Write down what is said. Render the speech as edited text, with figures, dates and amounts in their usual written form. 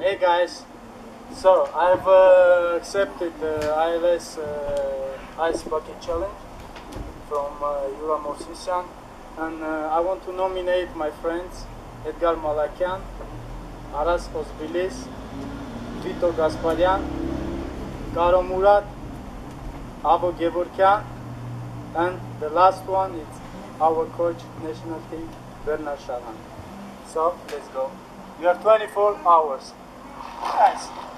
Hey guys, so I've accepted the ALS Ice Bucket Challenge from Edgar Manucharyan, and I want to nominate my friends Edgar Manucharyan, Aras Osbilis, Vito Gasparian, Karo Murat, Abo Gevorkyan, and the last one is our coach national team, Bernard Shalan. So let's go. You have 24 hours. Nice.